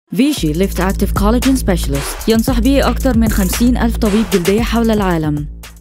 فيشي ليفت أكتيف كولاجين سبيشالست ينصح به أكثر من 50,000 طبيب جلدية حول العالم.